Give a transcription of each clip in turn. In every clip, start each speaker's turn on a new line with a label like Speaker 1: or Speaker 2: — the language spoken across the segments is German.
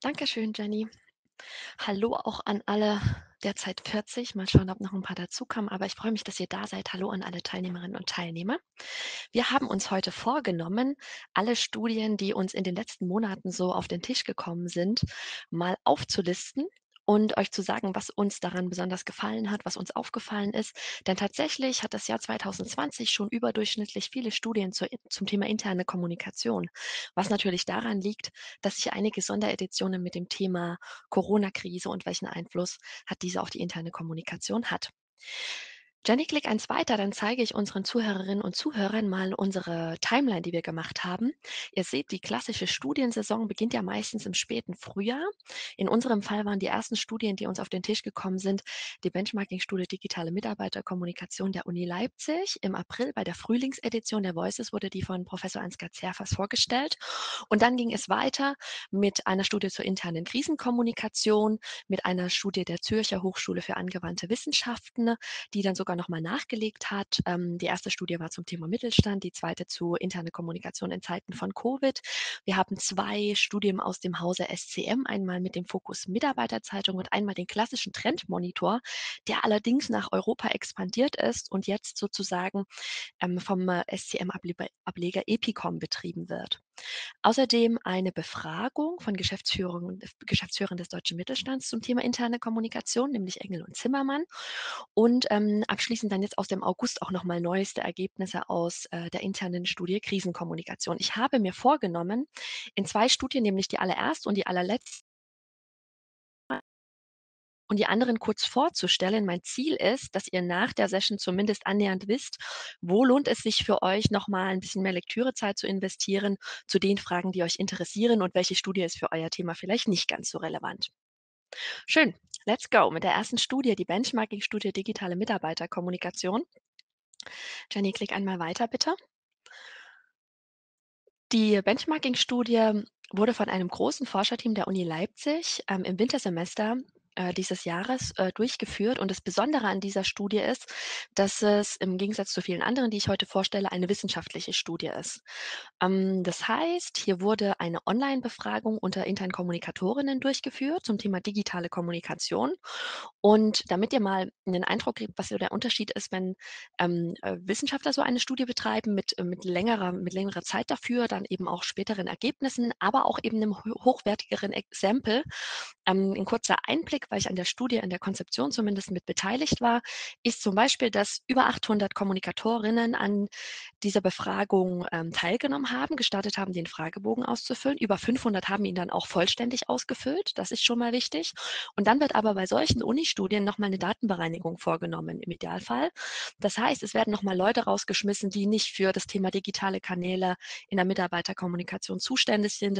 Speaker 1: Dankeschön, Jenny. Hallo auch an alle derzeit 40. Mal schauen, ob noch ein paar dazukommen, aber ich freue mich, dass ihr da seid. Hallo an alle Teilnehmerinnen und Teilnehmer. Wir haben uns heute vorgenommen, alle Studien, die uns in den letzten Monaten so auf den Tisch gekommen sind, mal aufzulisten und euch zu sagen, was uns daran besonders gefallen hat, was uns aufgefallen ist. Denn tatsächlich hat das Jahr 2020 schon überdurchschnittlich viele Studien zum Thema interne Kommunikation, was natürlich daran liegt, dass sich einige Sondereditionen mit dem Thema Corona-Krise und welchen Einfluss hat diese auf die interne Kommunikation hat. Jenny, klick eins weiter, dann zeige ich unseren Zuhörerinnen und Zuhörern mal unsere Timeline, die wir gemacht haben. Ihr seht, die klassische Studiensaison beginnt ja meistens im späten Frühjahr. In unserem Fall waren die ersten Studien, die uns auf den Tisch gekommen sind, die Benchmarking-Studie Digitale Mitarbeiterkommunikation der Uni Leipzig. Im April bei der Frühlingsedition der Voices wurde die von Professor Ansgar Zerfas vorgestellt. Und dann ging es weiter mit einer Studie zur internen Krisenkommunikation, mit einer Studie der Zürcher Hochschule für angewandte Wissenschaften, die dann sogar nochmal nachgelegt hat. Die erste Studie war zum Thema Mittelstand, die zweite zu interne Kommunikation in Zeiten von Covid. Wir haben zwei Studien aus dem Hause SCM, einmal mit dem Fokus Mitarbeiterzeitung und einmal den klassischen Trendmonitor, der allerdings nach Europa expandiert ist und jetzt sozusagen vom SCM-Ableger Epicom betrieben wird. Außerdem eine Befragung von Geschäftsführern des deutschen Mittelstands zum Thema interne Kommunikation, nämlich Engel und Zimmermann. Und abschließend dann jetzt aus dem August auch nochmal neueste Ergebnisse aus der internen Studie Krisenkommunikation. Ich habe mir vorgenommen, in zwei Studien, nämlich die allererste und die allerletzte, und die anderen kurz vorzustellen. Mein Ziel ist, dass ihr nach der Session zumindest annähernd wisst, wo lohnt es sich für euch, nochmal ein bisschen mehr Lektürezeit zu investieren zu den Fragen, die euch interessieren und welche Studie ist für euer Thema vielleicht nicht ganz so relevant. Schön, let's go mit der ersten Studie, die Benchmarking-Studie Digitale Mitarbeiterkommunikation. Jenny, klick einmal weiter, bitte. Die Benchmarking-Studie wurde von einem großen Forscherteam der Uni Leipzig im Wintersemester dieses Jahres durchgeführt. Und das Besondere an dieser Studie ist, dass es im Gegensatz zu vielen anderen, die ich heute vorstelle, eine wissenschaftliche Studie ist. Das heißt, hier wurde eine Online-Befragung unter internen Kommunikatorinnen durchgeführt zum Thema digitale Kommunikation. Und damit ihr mal einen Eindruck kriegt, was so der Unterschied ist, wenn Wissenschaftler so eine Studie betreiben mit längerer Zeit dafür, dann eben auch späteren Ergebnissen, aber auch eben einem hochwertigeren Exempel. Ein kurzer Einblick, weil ich an der Studie, an der Konzeption zumindest mit beteiligt war, ist zum Beispiel, dass über 800 Kommunikatorinnen an dieser Befragung teilgenommen haben, gestartet haben, den Fragebogen auszufüllen. Über 500 haben ihn dann auch vollständig ausgefüllt. Das ist schon mal wichtig. Und dann wird aber bei solchen Uni-Studien nochmal eine Datenbereinigung vorgenommen im Idealfall. Das heißt, es werden nochmal Leute rausgeschmissen, die nicht für das Thema digitale Kanäle in der Mitarbeiterkommunikation zuständig sind.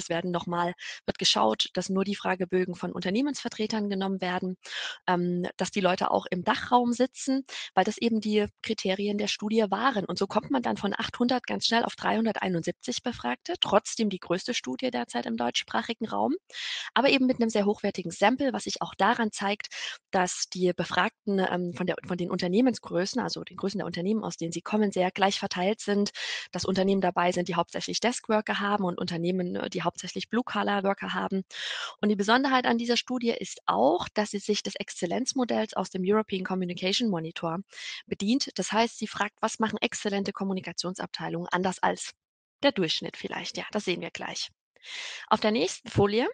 Speaker 1: Wird geschaut, dass nur die Fragebögen von Unternehmensvertretern genommen werden, dass die Leute auch im Dachraum sitzen, weil das eben die Kriterien der Studie waren. Und so kommt man dann von 800 ganz schnell auf 371 Befragte, trotzdem die größte Studie derzeit im deutschsprachigen Raum, aber eben mit einem sehr hochwertigen Sample, was sich auch daran zeigt, dass die Befragten von den Unternehmensgrößen, also den Größen der Unternehmen, aus denen sie kommen, sehr gleich verteilt sind, dass Unternehmen dabei sind, die hauptsächlich Deskworker haben und Unternehmen, die hauptsächlich Blue-Collar-Worker haben. Und die Besonderheit an dieser Studie ist auch, dass sie sich des Exzellenzmodells aus dem European Communication Monitor bedient. Das heißt, sie fragt, was machen exzellente Kommunikationsabteilungen anders als der Durchschnitt vielleicht. Ja, das sehen wir gleich. Auf der nächsten Folie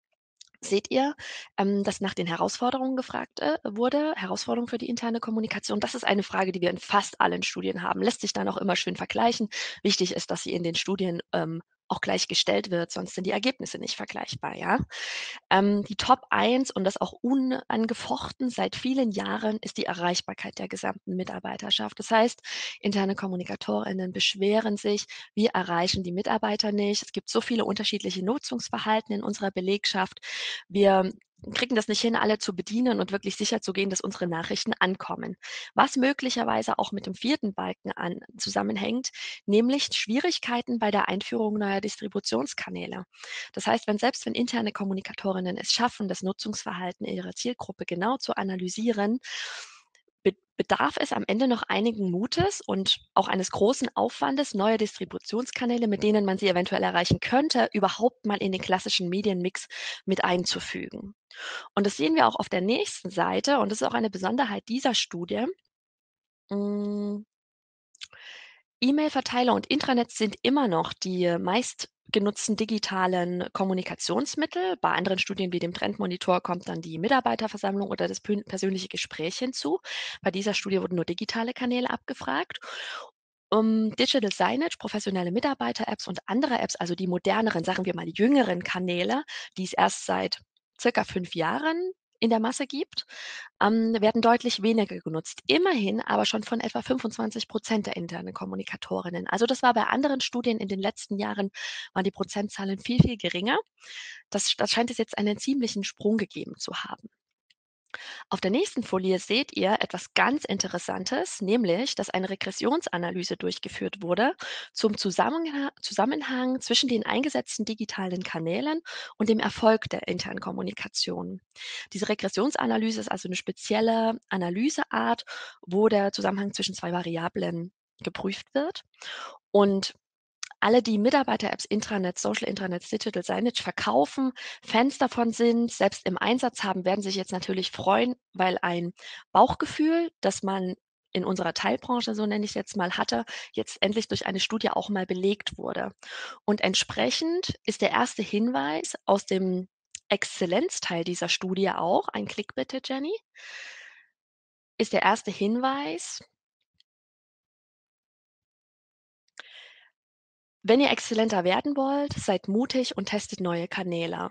Speaker 1: seht ihr, dass nach den Herausforderungen gefragt wurde, Herausforderungen für die interne Kommunikation. Das ist eine Frage, die wir in fast allen Studien haben. Lässt sich dann auch immer schön vergleichen. Wichtig ist, dass sie in den Studien auch gleich gestellt wird, sonst sind die Ergebnisse nicht vergleichbar. Ja? Die Top 1 und das auch unangefochten seit vielen Jahren ist die Erreichbarkeit der gesamten Mitarbeiterschaft. Das heißt, interne KommunikatorInnen beschweren sich, wir erreichen die Mitarbeiter nicht. Es gibt so viele unterschiedliche Nutzungsverhalten in unserer Belegschaft. Wir kriegen das nicht hin, alle zu bedienen und wirklich sicher zu gehen, dass unsere Nachrichten ankommen. Was möglicherweise auch mit dem vierten Balken zusammenhängt, nämlich Schwierigkeiten bei der Einführung neuer Distributionskanäle. Das heißt, selbst wenn interne Kommunikatorinnen es schaffen, das Nutzungsverhalten ihrer Zielgruppe genau zu analysieren, bedarf es am Ende noch einigen Mutes und auch eines großen Aufwandes, neue Distributionskanäle, mit denen man sie eventuell erreichen könnte, überhaupt mal in den klassischen Medienmix mit einzufügen. Und das sehen wir auch auf der nächsten Seite und das ist auch eine Besonderheit dieser Studie. Hm, E-Mail-Verteiler und Intranets sind immer noch die meistgenutzten digitalen Kommunikationsmittel. Bei anderen Studien wie dem Trendmonitor kommt dann die Mitarbeiterversammlung oder das persönliche Gespräch hinzu. Bei dieser Studie wurden nur digitale Kanäle abgefragt. Digital Signage, professionelle Mitarbeiter-Apps und andere Apps, also die moderneren, sagen wir mal jüngeren Kanäle, die es erst seit circa 5 Jahren in der Masse gibt, werden deutlich weniger genutzt. Immerhin aber schon von etwa 25% der internen Kommunikatorinnen. Also das war bei anderen Studien in den letzten Jahren, waren die Prozentzahlen viel, viel geringer. Das scheint es jetzt einen ziemlichen Sprung gegeben zu haben. Auf der nächsten Folie seht ihr etwas ganz Interessantes, nämlich, dass eine Regressionsanalyse durchgeführt wurde zum Zusammenhang zwischen den eingesetzten digitalen Kanälen und dem Erfolg der internen Kommunikation. Diese Regressionsanalyse ist also eine spezielle Analyseart, wo der Zusammenhang zwischen zwei Variablen geprüft wird. Und alle, die Mitarbeiter-Apps, Intranets, Social Intranets, Digital Signage verkaufen, Fans davon sind, selbst im Einsatz haben, werden sich jetzt natürlich freuen, weil ein Bauchgefühl, das man in unserer Teilbranche, so nenne ich es jetzt mal, hatte, jetzt endlich durch eine Studie auch mal belegt wurde. Und entsprechend ist der erste Hinweis aus dem Exzellenzteil dieser Studie auch, ein Klick bitte, Jenny, ist der erste Hinweis: Wenn ihr exzellenter werden wollt, seid mutig und testet neue Kanäle.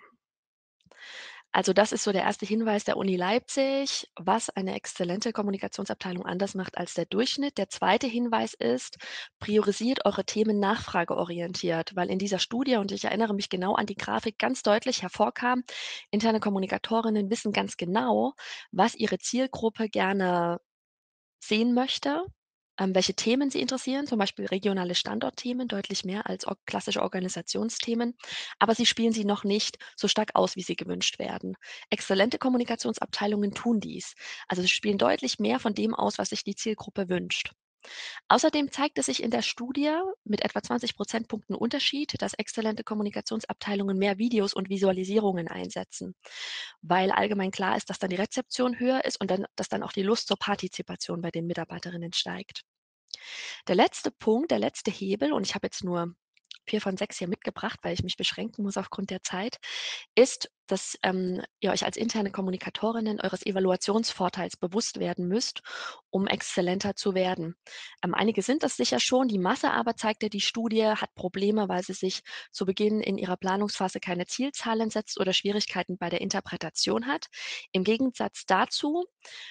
Speaker 1: Also das ist so der erste Hinweis der Uni Leipzig, was eine exzellente Kommunikationsabteilung anders macht als der Durchschnitt. Der zweite Hinweis ist, priorisiert eure Themen nachfrageorientiert, weil in dieser Studie, und ich erinnere mich genau an die Grafik, ganz deutlich hervorkam, interne Kommunikatorinnen wissen ganz genau, was ihre Zielgruppe gerne sehen möchte, welche Themen sie interessieren, zum Beispiel regionale Standortthemen, deutlich mehr als klassische Organisationsthemen, aber sie spielen sie noch nicht so stark aus, wie sie gewünscht werden. Exzellente Kommunikationsabteilungen tun dies. Also sie spielen deutlich mehr von dem aus, was sich die Zielgruppe wünscht. Außerdem zeigt es sich in der Studie mit etwa 20 Prozentpunkten Unterschied, dass exzellente Kommunikationsabteilungen mehr Videos und Visualisierungen einsetzen, weil allgemein klar ist, dass dann die Rezeption höher ist und dann, dass dann auch die Lust zur Partizipation bei den Mitarbeiterinnen steigt. Der letzte Punkt, der letzte Hebel, und ich habe jetzt nur 4 von 6 hier mitgebracht, weil ich mich beschränken muss aufgrund der Zeit, ist, dass ihr euch als interne Kommunikatorinnen eures Evaluationsvorteils bewusst werden müsst, um exzellenter zu werden. Einige sind das sicher schon, die Masse aber, zeigte die Studie, hat Probleme, weil sie sich zu Beginn in ihrer Planungsphase keine Zielzahlen setzt oder Schwierigkeiten bei der Interpretation hat. Im Gegensatz dazu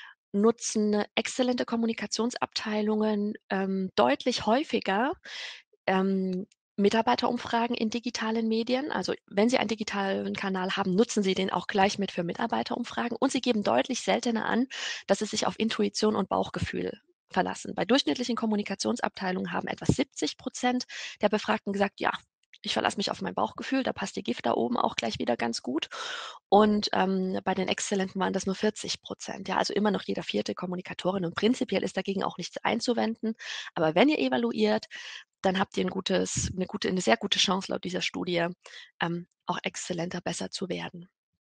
Speaker 1: nutzen exzellente Kommunikationsabteilungen deutlich häufiger ähm, Mitarbeiterumfragen in digitalen Medien. Also wenn Sie einen digitalen Kanal haben, nutzen Sie den auch gleich mit für Mitarbeiterumfragen und Sie geben deutlich seltener an, dass Sie sich auf Intuition und Bauchgefühl verlassen. Bei durchschnittlichen Kommunikationsabteilungen haben etwa 70% der Befragten gesagt, ja, ich verlasse mich auf mein Bauchgefühl, da passt die Gift da oben auch gleich wieder ganz gut. Und bei den Exzellenten waren das nur 40%. Ja, also immer noch jeder vierte Kommunikatorin. Und prinzipiell ist dagegen auch nichts einzuwenden. Aber wenn ihr evaluiert, dann habt ihr eine sehr gute Chance laut dieser Studie, auch exzellenter, besser zu werden.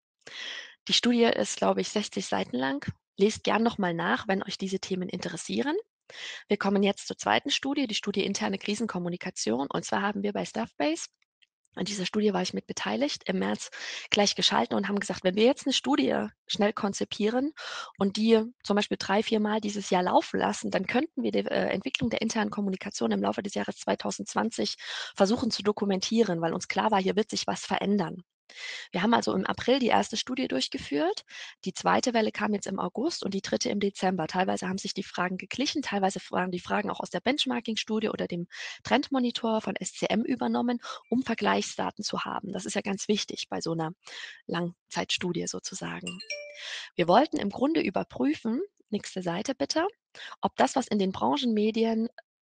Speaker 1: Die Studie ist, glaube ich, 60 Seiten lang. Lest gern noch mal nach, wenn euch diese Themen interessieren. Wir kommen jetzt zur zweiten Studie, die Studie interne Krisenkommunikation. Und zwar haben wir bei Staffbase, an dieser Studie war ich mit beteiligt, im März gleich geschalten und haben gesagt, wenn wir jetzt eine Studie schnell konzipieren und die zum Beispiel 3, 4 Mal dieses Jahr laufen lassen, dann könnten wir die Entwicklung der internen Kommunikation im Laufe des Jahres 2020 versuchen zu dokumentieren, weil uns klar war, hier wird sich was verändern. Wir haben also im April die erste Studie durchgeführt. Die zweite Welle kam jetzt im August und die dritte im Dezember. Teilweise haben sich die Fragen geglichen, teilweise waren die Fragen auch aus der Benchmarking-Studie oder dem Trendmonitor von SCM übernommen, um Vergleichsdaten zu haben. Das ist ja ganz wichtig bei so einer Langzeitstudie sozusagen. Wir wollten im Grunde überprüfen, nächste Seite bitte, ob das, was in den Branchenmedien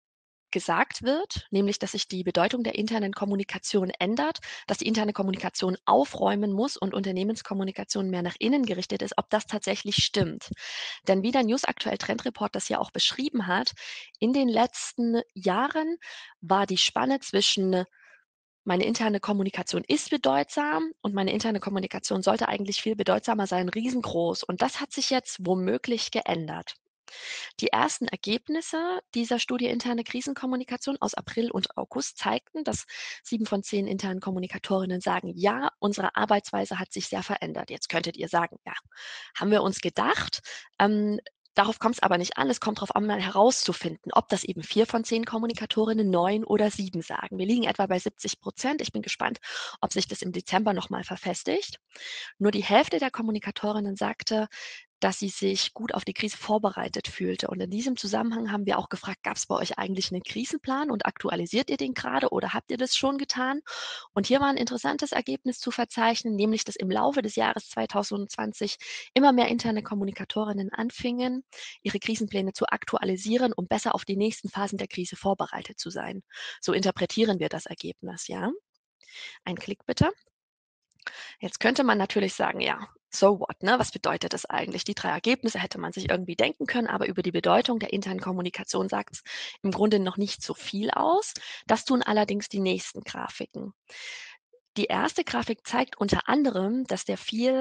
Speaker 1: gesagt wird, nämlich dass sich die Bedeutung der internen Kommunikation ändert, dass die interne Kommunikation aufräumen muss und Unternehmenskommunikation mehr nach innen gerichtet ist, ob das tatsächlich stimmt. Denn wie der News Aktuell Trendreport das ja auch beschrieben hat, in den letzten Jahren war die Spanne zwischen meine interne Kommunikation ist bedeutsam und meine interne Kommunikation sollte eigentlich viel bedeutsamer sein, riesengroß. Und das hat sich jetzt womöglich geändert. Die ersten Ergebnisse dieser Studie interne Krisenkommunikation aus April und August zeigten, dass 7 von 10 internen Kommunikatorinnen sagen, ja, unsere Arbeitsweise hat sich sehr verändert. Jetzt könntet ihr sagen, ja, haben wir uns gedacht. Darauf kommt es aber nicht an. Es kommt darauf an, mal herauszufinden, ob das eben 4 von 10 Kommunikatorinnen, 9 oder 7 sagen. Wir liegen etwa bei 70%. Ich bin gespannt, ob sich das im Dezember nochmal verfestigt. Nur die Hälfte der Kommunikatorinnen sagte, dass sie sich gut auf die Krise vorbereitet fühlte. Und in diesem Zusammenhang haben wir auch gefragt, gab es bei euch eigentlich einen Krisenplan und aktualisiert ihr den gerade oder habt ihr das schon getan? Und hier war ein interessantes Ergebnis zu verzeichnen, nämlich dass im Laufe des Jahres 2020 immer mehr interne Kommunikatorinnen anfingen, ihre Krisenpläne zu aktualisieren, um besser auf die nächsten Phasen der Krise vorbereitet zu sein. So interpretieren wir das Ergebnis, ja? Ein Klick bitte. Jetzt könnte man natürlich sagen, ja, so what, ne? Was bedeutet das eigentlich? Die 3 Ergebnisse hätte man sich irgendwie denken können, aber über die Bedeutung der internen Kommunikation sagt es im Grunde noch nicht so viel aus. Das tun allerdings die nächsten Grafiken. Die erste Grafik zeigt unter anderem, dass der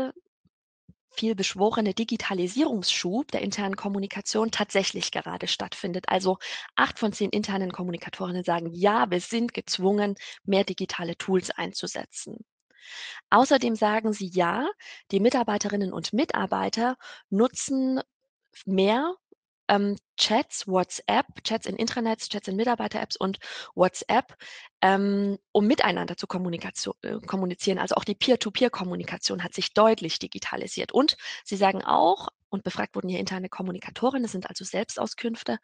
Speaker 1: viel beschworene Digitalisierungsschub der internen Kommunikation tatsächlich gerade stattfindet. Also 8 von 10 internen Kommunikatorinnen sagen, ja, wir sind gezwungen, mehr digitale Tools einzusetzen. Außerdem sagen sie ja, die Mitarbeiterinnen und Mitarbeiter nutzen mehr Chats, WhatsApp, Chats in Intranets, Chats in Mitarbeiter-Apps und WhatsApp, um miteinander zu kommunizieren. Also auch die Peer-to-Peer-Kommunikation hat sich deutlich digitalisiert. Und sie sagen auch, und befragt wurden hier interne Kommunikatorinnen, das sind also Selbstauskünfte,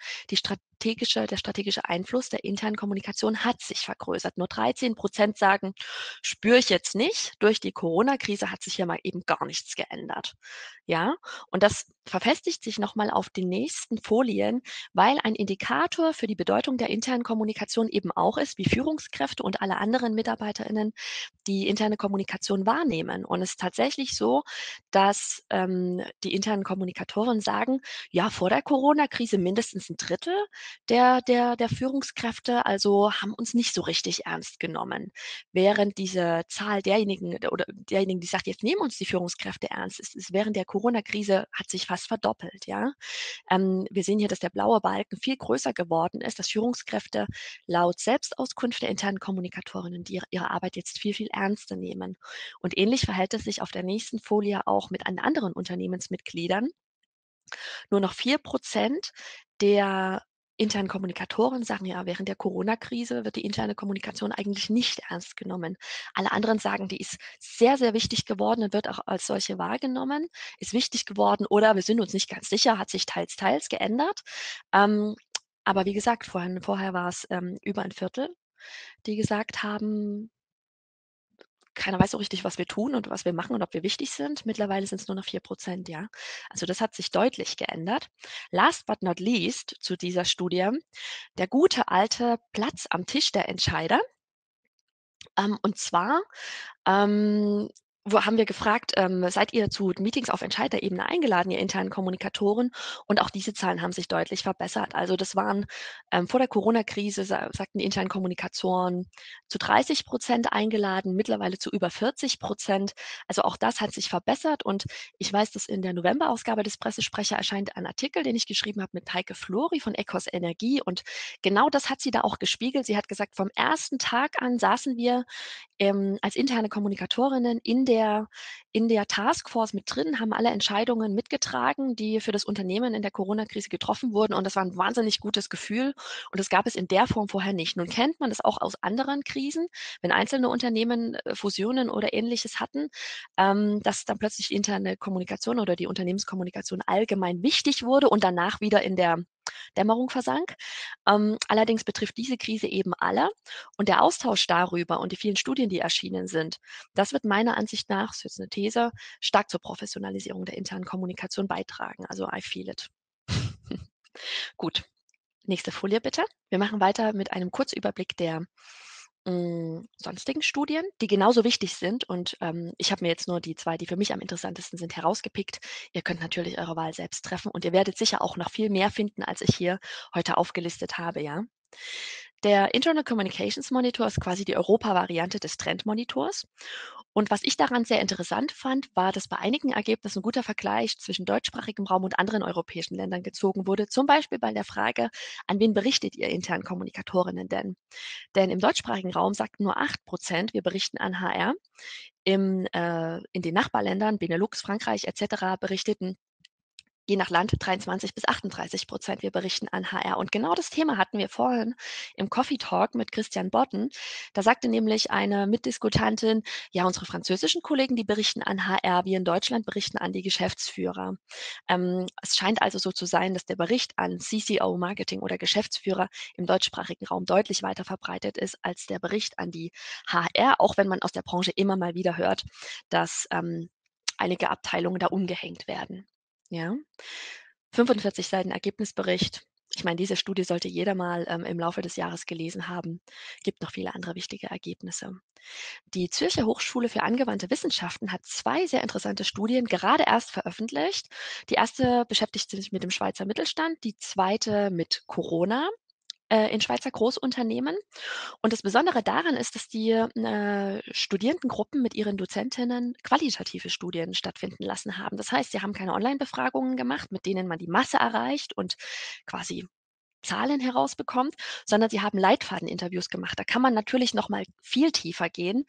Speaker 1: der strategische Einfluss der internen Kommunikation hat sich vergrößert. Nur 13% sagen, spüre ich jetzt nicht. Durch die Corona-Krise hat sich hier mal eben gar nichts geändert. Ja, und das verfestigt sich nochmal auf den nächsten Folien, weil ein Indikator für die Bedeutung der internen Kommunikation eben auch ist, wie Führungskräfte und alle anderen MitarbeiterInnen die interne Kommunikation wahrnehmen. Und es ist tatsächlich so, dass die internen Kommunikatoren sagen, ja, vor der Corona-Krise mindestens ein Drittel der Führungskräfte also haben uns nicht so richtig ernst genommen. Während diese Zahl derjenigen, die sagt, jetzt nehmen uns die Führungskräfte ernst, ist während der Corona-Krise hat sich fast verdoppelt, ja. Wir sehen hier, dass der blaue Balken viel größer geworden ist, dass Führungskräfte laut Selbstauskunft der internen Kommunikatorinnen ihre Arbeit jetzt viel, viel ernster nehmen. Und ähnlich verhält es sich auf der nächsten Folie auch mit anderen Unternehmensmitgliedern. Nur noch 4% der internen Kommunikatoren sagen, ja, während der Corona-Krise wird die interne Kommunikation eigentlich nicht ernst genommen. Alle anderen sagen, die ist sehr, sehr wichtig geworden und wird auch als solche wahrgenommen, ist wichtig geworden oder wir sind uns nicht ganz sicher, hat sich teils, teils geändert. Ähm, aber wie gesagt, vorher war es über ein Viertel, die gesagt haben, keiner weiß so richtig, was wir tun und was wir machen und ob wir wichtig sind. Mittlerweile sind es nur noch 4%, ja. Also das hat sich deutlich geändert. Last but not least zu dieser Studie, der gute alte Platz am Tisch der Entscheider. Und zwar haben wir gefragt, seid ihr zu Meetings auf Entscheiderebene eingeladen, ihr internen Kommunikatoren? Und auch diese Zahlen haben sich deutlich verbessert. Also das waren vor der Corona-Krise, sagten die internen Kommunikatoren, zu 30% eingeladen, mittlerweile zu über 40%. Also auch das hat sich verbessert. Und ich weiß, dass in der Novemberausgabe des Pressesprecher erscheint ein Artikel, den ich geschrieben habe mit Heike Flori von Ecos Energie. Und genau das hat sie da auch gespiegelt. Sie hat gesagt, vom ersten Tag an saßen wir als interne Kommunikatorinnen in der Taskforce mit drin, haben alle Entscheidungen mitgetragen, die für das Unternehmen in der Corona-Krise getroffen wurden. Und das war ein wahnsinnig gutes Gefühl. Und das gab es in der Form vorher nicht. Nun kennt man das auch aus anderen Krisen, wenn einzelne Unternehmen Fusionen oder Ähnliches hatten, dass dann plötzlich die interne Kommunikation oder die Unternehmenskommunikation allgemein wichtig wurde und danach wieder in der Dämmerung versank. Allerdings betrifft diese Krise eben alle. Und der Austausch darüber und die vielen Studien, die erschienen sind, das wird meiner Ansicht nach, das ist jetzt eine These, stark zur Professionalisierung der internen Kommunikation beitragen. Also I feel it. Gut. Nächste Folie bitte. Wir machen weiter mit einem Kurzüberblick der sonstigen Studien, die genauso wichtig sind. Und ich habe mir jetzt nur die 2, die für mich am interessantesten sind, herausgepickt. Ihr könnt natürlich eure Wahl selbst treffen und ihr werdet sicher auch noch viel mehr finden, als ich hier heute aufgelistet habe, ja. Der Internal Communications Monitor ist quasi die Europa-Variante des Trendmonitors. Und was ich daran sehr interessant fand, war, dass bei einigen Ergebnissen ein guter Vergleich zwischen deutschsprachigem Raum und anderen europäischen Ländern gezogen wurde. Zum Beispiel bei der Frage, an wen berichtet ihr internen Kommunikatorinnen denn? Denn im deutschsprachigen Raum sagten nur 8%, wir berichten an HR. In den Nachbarländern, Benelux, Frankreich etc., berichteten je nach Land 23 bis 38%. Wir berichten an HR. Und genau das Thema hatten wir vorhin im Coffee Talk mit Christian Botten. Da sagte nämlich eine Mitdiskutantin, ja, unsere französischen Kollegen, die berichten an HR, wir in Deutschland berichten an die Geschäftsführer. Es scheint also so zu sein, dass der Bericht an CCO, Marketing oder Geschäftsführer im deutschsprachigen Raum deutlich weiter verbreitet ist als der Bericht an die HR, auch wenn man aus der Branche immer mal wieder hört, dass einige Abteilungen da umgehängt werden. Ja. 45 Seiten Ergebnisbericht. Ich meine, diese Studie sollte jeder mal im Laufe des Jahres gelesen haben. Gibt noch viele andere wichtige Ergebnisse. Die Zürcher Hochschule für angewandte Wissenschaften hat 2 sehr interessante Studien gerade erst veröffentlicht. Die erste beschäftigt sich mit dem Schweizer Mittelstand, die zweite mit Corona in Schweizer Großunternehmen. Und das Besondere daran ist, dass die Studierendengruppen mit ihren Dozentinnen qualitative Studien stattfinden lassen haben. Das heißt, sie haben keine Online-Befragungen gemacht, mit denen man die Masse erreicht und quasi Zahlen herausbekommt, sondern sie haben Leitfadeninterviews gemacht. Da kann man natürlich noch mal viel tiefer gehen,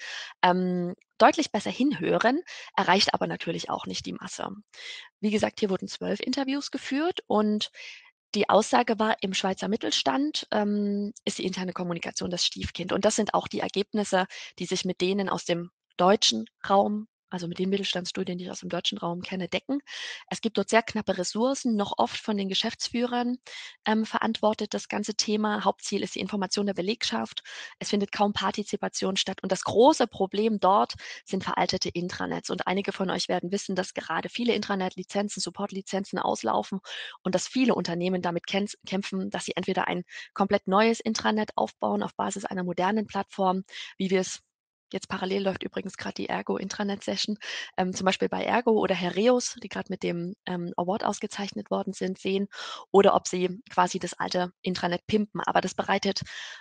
Speaker 1: deutlich besser hinhören, erreicht aber natürlich auch nicht die Masse. Wie gesagt, hier wurden 12 Interviews geführt und die Aussage war, im Schweizer Mittelstand ist die interne Kommunikation das Stiefkind. Und das sind auch die Ergebnisse, die sich mit denen aus dem deutschen Raum, also mit den Mittelstandsstudien, die ich aus dem deutschen Raum kenne, decken. Es gibt dort sehr knappe Ressourcen, noch oft von den Geschäftsführern verantwortet das ganze Thema. Hauptziel ist die Information der Belegschaft. Es findet kaum Partizipation statt. Und das große Problem dort sind veraltete Intranets. Und einige von euch werden wissen, dass gerade viele Intranet-Lizenzen, Support-Lizenzen auslaufen und dass viele Unternehmen damit kämpfen, dass sie entweder ein komplett neues Intranet aufbauen auf Basis einer modernen Plattform, wie wir es jetzt parallel läuft übrigens gerade die Ergo Intranet Session, zum Beispiel bei Ergo oder Herreus, die gerade mit dem Award ausgezeichnet worden sind, sehen, oder ob sie quasi das alte Intranet pimpen. Aber das bereitet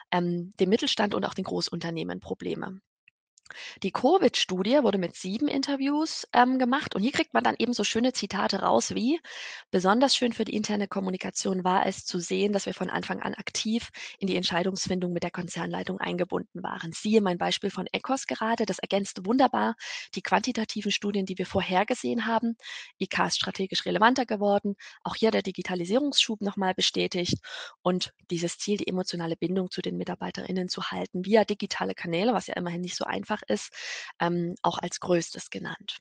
Speaker 1: dem Mittelstand und auch den Großunternehmen Probleme. Die Covid-Studie wurde mit 7 Interviews gemacht und hier kriegt man dann eben so schöne Zitate raus wie: „Besonders schön für die interne Kommunikation war es zu sehen, dass wir von Anfang an aktiv in die Entscheidungsfindung mit der Konzernleitung eingebunden waren. Siehe mein Beispiel von Ecos gerade, das ergänzt wunderbar die quantitativen Studien, die wir vorhergesehen haben. IK ist strategisch relevanter geworden, auch hier der Digitalisierungsschub nochmal bestätigt und dieses Ziel, die emotionale Bindung zu den MitarbeiterInnen zu halten, via digitale Kanäle, was ja immerhin nicht so einfach ist, auch als größtes genannt.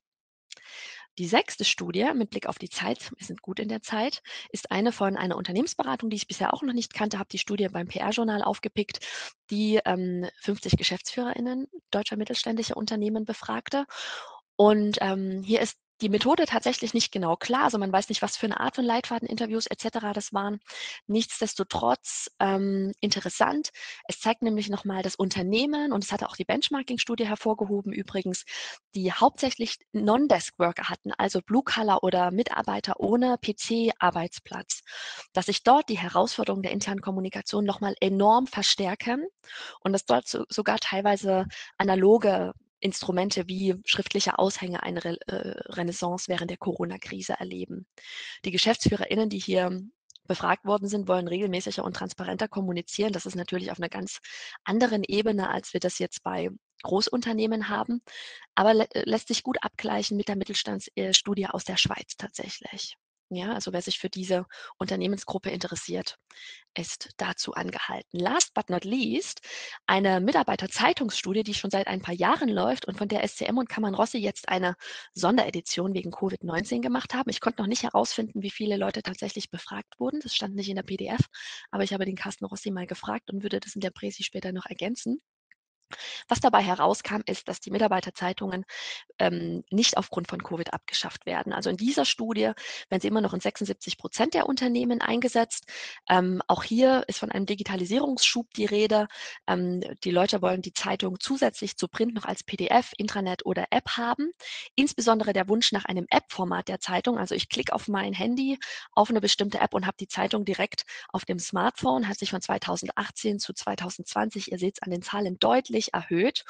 Speaker 1: Die sechste Studie mit Blick auf die Zeit, wir sind gut in der Zeit, ist eine von einer Unternehmensberatung, die ich bisher auch noch nicht kannte, habe die Studie beim PR-Journal aufgepickt, die 50 GeschäftsführerInnen deutscher mittelständischer Unternehmen befragte. Und hier ist die Methode tatsächlich nicht genau klar. Also man weiß nicht, was für eine Art von Leitfadeninterviews etc. das waren. Nichtsdestotrotz interessant. Es zeigt nämlich nochmal das Unternehmen, und es hatte auch die Benchmarking-Studie hervorgehoben übrigens, die hauptsächlich Non-Desk-Worker hatten, also Blue-Collar oder Mitarbeiter ohne PC-Arbeitsplatz, dass sich dort die Herausforderungen der internen Kommunikation nochmal enorm verstärken und dass dort sogar teilweise analoge Instrumente wie schriftliche Aushänge eine Renaissance während der Corona-Krise erleben. Die GeschäftsführerInnen, die hier befragt worden sind, wollen regelmäßiger und transparenter kommunizieren. Das ist natürlich auf einer ganz anderen Ebene, als wir das jetzt bei Großunternehmen haben, aber lässt sich gut abgleichen mit der Mittelstandsstudie aus der Schweiz tatsächlich. Ja, also wer sich für diese Unternehmensgruppe interessiert, ist dazu angehalten. Last but not least, eine Mitarbeiterzeitungsstudie, die schon seit ein paar Jahren läuft und von der SCM und Kammern Rossi jetzt eine Sonderedition wegen Covid-19 gemacht haben. Ich konnte noch nicht herausfinden, wie viele Leute tatsächlich befragt wurden. Das stand nicht in der PDF, aber ich habe den Carsten Rossi mal gefragt und würde das in der Präsi später noch ergänzen. Was dabei herauskam, ist, dass die Mitarbeiterzeitungen nicht aufgrund von Covid abgeschafft werden. Also in dieser Studie werden sie immer noch in 76% der Unternehmen eingesetzt. Auch hier ist von einem Digitalisierungsschub die Rede. Die Leute wollen die Zeitung zusätzlich zu Print noch als PDF, Intranet oder App haben. Insbesondere der Wunsch nach einem App-Format der Zeitung. Also ich klicke auf mein Handy auf eine bestimmte App und habe die Zeitung direkt auf dem Smartphone, hat sich von 2018 zu 2020, ihr seht es an den Zahlen, deutlich erhöht.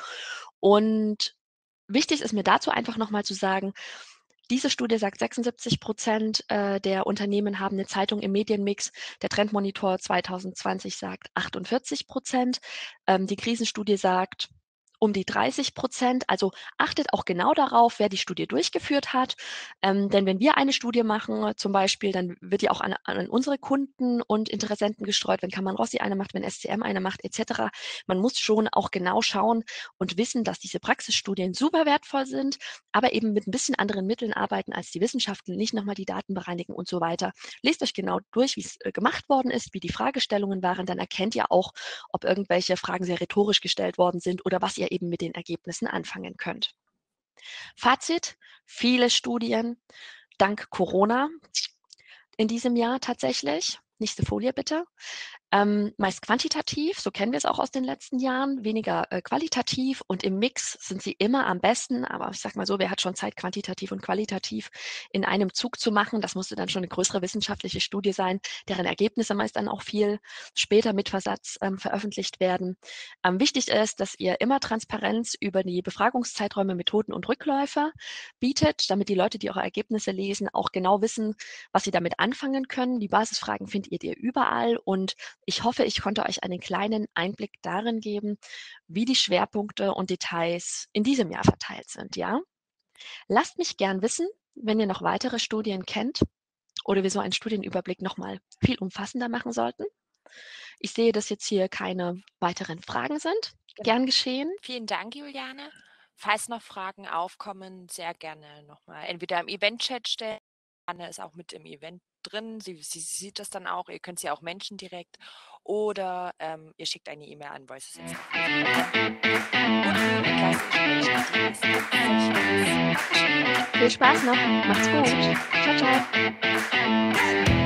Speaker 1: Und wichtig ist mir dazu einfach nochmal zu sagen, diese Studie sagt, 76% der Unternehmen haben eine Zeitung im Medienmix. Der Trendmonitor 2020 sagt 48%. Die Krisenstudie sagt um die 30%. Also achtet auch genau darauf, wer die Studie durchgeführt hat. Denn wenn wir eine Studie machen, zum Beispiel, dann wird die auch an unsere Kunden und Interessenten gestreut, wenn Kammern Rossi eine macht, wenn SCM eine macht, etc. Man muss schon auch genau schauen und wissen, dass diese Praxisstudien super wertvoll sind, aber eben mit ein bisschen anderen Mitteln arbeiten als die Wissenschaften, nicht nochmal die Daten bereinigen und so weiter. Lest euch genau durch, wie es gemacht worden ist, wie die Fragestellungen waren, dann erkennt ihr auch, ob irgendwelche Fragen sehr rhetorisch gestellt worden sind oder was ihr eben mit den Ergebnissen anfangen könnt. Fazit, viele Studien dank Corona in diesem Jahr tatsächlich. Nächste Folie bitte. Meist quantitativ, so kennen wir es auch aus den letzten Jahren, weniger qualitativ und im Mix sind sie immer am besten. Aber ich sage mal so, wer hat schon Zeit, quantitativ und qualitativ in einem Zug zu machen? Das musste dann schon eine größere wissenschaftliche Studie sein, deren Ergebnisse meist dann auch viel später mit Versatz veröffentlicht werden. Wichtig ist, dass ihr immer Transparenz über die Befragungszeiträume, Methoden und Rückläufe bietet, damit die Leute, die eure Ergebnisse lesen, auch genau wissen, was sie damit anfangen können. Die Basisfragen findet ihr überall und ich hoffe, ich konnte euch einen kleinen Einblick darin geben, wie die Schwerpunkte und Details in diesem Jahr verteilt sind, ja? Lasst mich gern wissen, wenn ihr noch weitere Studien kennt oder wir so einen Studienüberblick nochmal viel umfassender machen sollten. Ich sehe, dass jetzt hier keine weiteren Fragen sind.
Speaker 2: Genau.
Speaker 1: Gern geschehen.
Speaker 2: Vielen Dank, Juliane. Falls noch Fragen aufkommen, sehr gerne nochmal entweder im Event-Chat stellen. Anne ist auch mit im Event drin. Sie sieht das dann auch. Ihr könnt sie auch Menschen direkt. Oder ihr schickt eine E-Mail an Voices jetzt.
Speaker 1: Viel Spaß noch. Macht's gut. Ciao, ciao.